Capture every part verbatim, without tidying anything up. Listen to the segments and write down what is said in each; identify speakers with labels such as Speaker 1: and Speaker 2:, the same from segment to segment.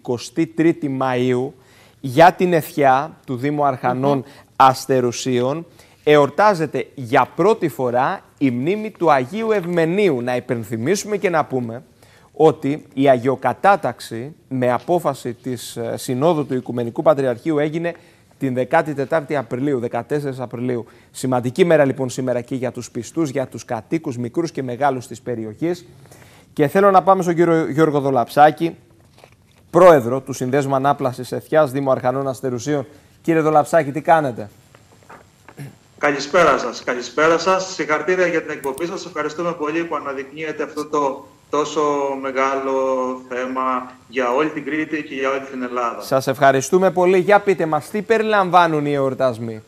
Speaker 1: εικοστή τρίτη Μαΐου για την Ευχιά του Δήμου Αρχανών mm-hmm. Αστερουσίων εορτάζεται για πρώτη φορά η μνήμη του Αγίου Ευμενίου. Να υπενθυμίσουμε και να πούμε ότι η αγιοκατάταξη με απόφαση της Συνόδου του Οικουμενικού Πατριαρχείου έγινε την δεκάτη τέταρτη Απριλίου, δεκατέσσερις Απριλίου. Σημαντική μέρα λοιπόν σήμερα και για τους πιστούς, για τους κατοίκους μικρούς και μεγάλους της περιοχής. Και θέλω να πάμε στον κύριο Γιώργο Δολαψάκη, πρόεδρο του Συνδέσμου Ανάπλασης Ευχιάς Δήμου Αρχανών Αστερουσίων. Κύριε Δολαψάκη, τι κάνετε?
Speaker 2: Καλησπέρα σας. Καλησπέρα σας. Συγχαρητήρια για την εκπομπή σας. Ευχαριστούμε πολύ που αναδεικνύεται αυτό το τόσο μεγάλο θέμα για όλη την Κρήτη και για όλη την Ελλάδα.
Speaker 1: Σας ευχαριστούμε πολύ. Για πείτε μας, τι περιλαμβάνουν οι εορτασμοί?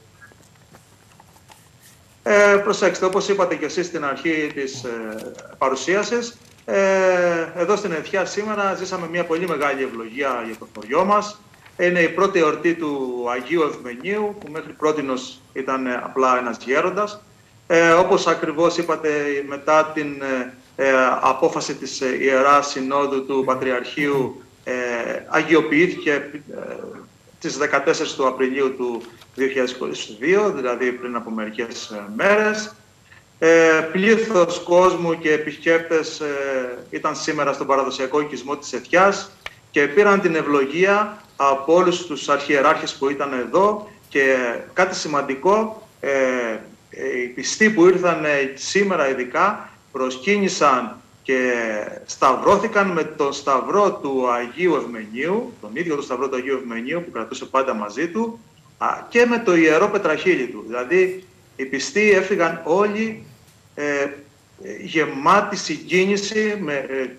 Speaker 2: Ε, προσέξτε, όπως είπατε και εσείς στην αρχή της ε, παρουσίασης, ε, εδώ στην Ευχιά σήμερα ζήσαμε μια πολύ μεγάλη ευλογία για το χωριό μας. Είναι η πρώτη εορτή του Αγίου Ευμενίου, που μέχρι πρότινος ήταν απλά ένας γέροντας. Ε, όπως ακριβώς είπατε, μετά την ε, απόφαση της ε, Ιεράς Συνόδου του Πατριαρχείου, ε, αγιοποιήθηκε ε, τις δεκατέσσερις του Απριλίου του δύο χιλιάδες είκοσι δύο, δηλαδή πριν από μερικές ε, μέρες. Ε, πλήθος κόσμου και επισκέπτες ε, ήταν σήμερα στον παραδοσιακό οικισμό της Ευχιάς και πήραν την ευλογία από όλους τους αρχιεράρχες που ήταν εδώ και κάτι σημαντικό, ε, οι πιστοί που ήρθαν σήμερα ειδικά προσκύνησαν και σταυρώθηκαν με τον σταυρό του Αγίου Ευμενίου, τον ίδιο τον σταυρό του Αγίου Ευμενίου που κρατούσε πάντα μαζί του, και με το ιερό πετραχύλι του. Δηλαδή οι πιστοί έφυγαν όλοι ε, γεμάτοι συγκίνηση, με ε,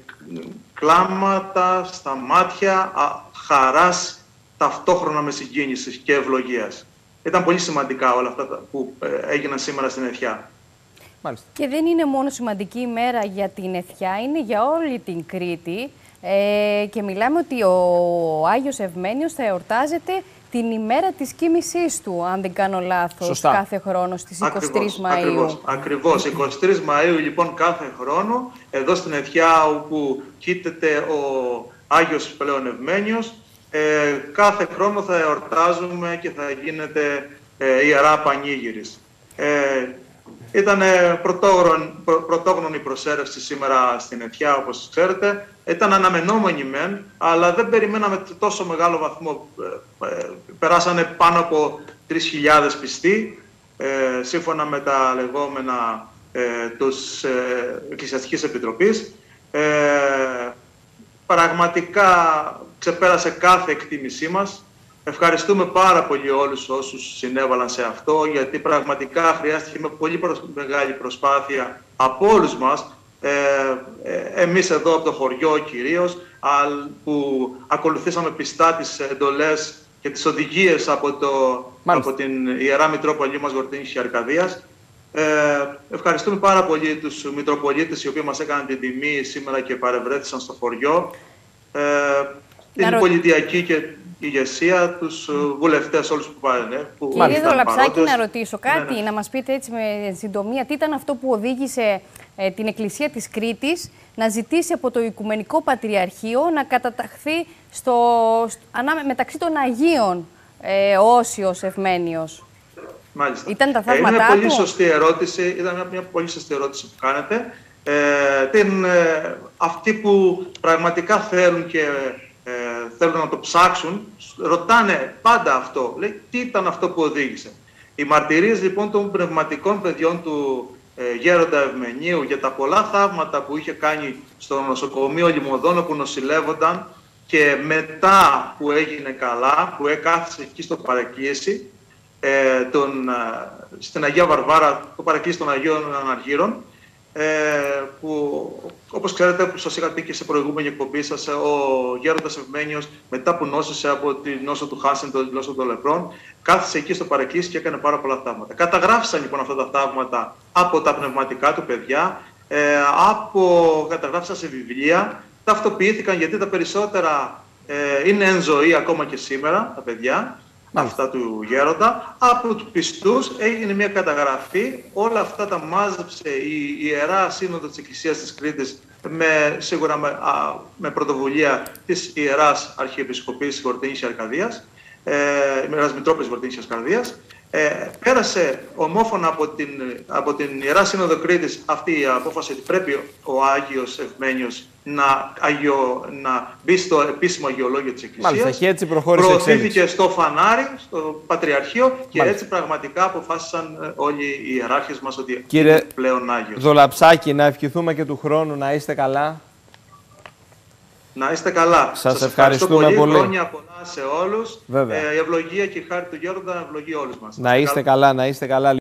Speaker 2: κλάματα στα μάτια, α, χαράς ταυτόχρονα με συγκίνηση και ευλογίας. Ήταν πολύ σημαντικά όλα αυτά που ε, έγιναν σήμερα στην Ευχιά.
Speaker 3: Μάλιστα. Και δεν είναι μόνο σημαντική ημέρα για την Ευχιά, είναι για όλη την Κρήτη. Ε, και μιλάμε ότι ο Άγιος Ευμένιος θα εορτάζεται την ημέρα της κοίμησής του, αν δεν κάνω λάθος, σωστά, κάθε χρόνο στις εικοστή τρίτη Μαΐου.
Speaker 2: Ακριβώς, ακριβώς. εικοστή τρίτη Μαΐου λοιπόν κάθε χρόνο, εδώ στην Ευχιά όπου κοίταται ο Άγιος πλέον Ευμένιος, ε, κάθε χρόνο θα εορτάζουμε και θα γίνεται ε, ιερά πανήγυρης. Ε, Ήταν πρωτόγνωρη προσέρευση σήμερα στην Ευχιά, όπως ξέρετε. Ήταν αναμενόμενη μεν, αλλά δεν περιμέναμε τόσο μεγάλο βαθμό. Περάσανε πάνω από τρεις χιλιάδες πιστοί, σύμφωνα με τα λεγόμενα της Εκκλησιαστικής Επιτροπής. Πραγματικά ξεπέρασε κάθε εκτίμησή μας. Ευχαριστούμε πάρα πολύ όλους όσους συνέβαλαν σε αυτό, γιατί πραγματικά χρειάστηκε με πολύ μεγάλη προσπάθεια από όλους μας, ε, ε, εμείς εδώ από το χωριό κυρίως, που ακολουθήσαμε πιστά τις εντολές και τις οδηγίες από, το, από την Ιερά Μητρόπολη μας Γορτίνης και Αρκαδίας. Ε, ευχαριστούμε πάρα πολύ τους Μητροπολίτες οι οποίοι μας έκαναν την τιμή σήμερα και παρευρέθησαν στο χωριό, ε, την
Speaker 3: ρω...
Speaker 2: πολιτιακή και ηγεσία, τους βουλευτές όλους που πάνε.
Speaker 3: Κύριε Δολαψάκη, να ρωτήσω κάτι, ναι, ναι. να μας πείτε έτσι με συντομία, τι ήταν αυτό που οδήγησε ε, την Εκκλησία της Κρήτης να ζητήσει από το Οικουμενικό Πατριαρχείο να καταταχθεί στο, στο, ανά, μεταξύ των Αγίων ε, Όσιος Ευμένιος.
Speaker 2: Μάλιστα.
Speaker 3: Ήταν τα θαύματά
Speaker 2: ε, είναι
Speaker 3: του.
Speaker 2: Πολύ σωστή ερώτηση, ήταν μια, μια πολύ σωστή ερώτηση που κάνετε. Ε, την, ε, αυτοί που πραγματικά θέλουν και ε, θέλουν να το ψάξουν, ρωτάνε πάντα αυτό. Λέει, τι ήταν αυτό που οδήγησε. Οι μαρτυρίες λοιπόν των πνευματικών παιδιών του ε, Γέροντα Ευμενίου για τα πολλά θαύματα που είχε κάνει στο νοσοκομείο Λιμωδών όπου νοσηλεύονταν και μετά που έγινε καλά, που έκαθισε εκεί στο παρακλήσι, ε, τον, ε, στην Αγία Βαρβάρα, το παρακλήσι των Αγίων Αναργύρων, Ε, που όπως ξέρετε, που σας είχα πει και σε προηγούμενη εκπομπή σας, ο Γέροντας Ευμένιος μετά που νόσησε από τη νόσο του Χάνσεν, το νόσο των λεπρών, κάθισε εκεί στο παρακλήσι και έκανε πάρα πολλά θαύματα. Καταγράφησαν λοιπόν αυτά τα θαύματα από τα πνευματικά του παιδιά, ε, από, καταγράφησαν σε βιβλία, ταυτοποιήθηκαν γιατί τα περισσότερα ε, είναι εν ζωή ακόμα και σήμερα τα παιδιά, αυτά του γέροντα. Από τους πιστούς έγινε μια καταγραφή, όλα αυτά τα μάζεψε η Ιερά Σύνοδο της Εκκλησίας της Κρήτης, με, σίγουρα με, α, με πρωτοβουλία της Ιεράς Αρχιεπισκοπής Βορτίνης Αρκαδίας, ε, Ιεράς Μητρόπολης Βορτίνης Αρκαδίας. Ε, πέρασε ομόφωνα από την, από την Ιερά Σύνοδο Κρήτης αυτή η απόφαση ότι πρέπει ο Άγιος Ευμένιος να, αγιο, να μπει στο επίσημο αγιολόγιο της Εκκλησίας.
Speaker 1: Μάλιστα, και έτσι προχώρησε.
Speaker 2: Προωθήθηκε στο φανάρι, στο Πατριαρχείο και Μάλιστα. έτσι πραγματικά αποφάσισαν όλοι οι ιεράρχες μας ότι
Speaker 1: Κύριε
Speaker 2: είναι πλέον Άγιος.
Speaker 1: Δολαψάκη, να ευχηθούμε και του χρόνου να είστε καλά.
Speaker 2: Να είστε καλά.
Speaker 1: Σας,
Speaker 2: Σας
Speaker 1: ευχαριστούμε
Speaker 2: πολύ.
Speaker 1: πολύ.
Speaker 2: Χρόνια πολλά σε όλους.
Speaker 1: Βέβαια.
Speaker 2: Ε, η ευλογία και η χάρη του Γέροντα ευλογεί όλους μας.
Speaker 1: Να είστε καλά, να είστε καλά.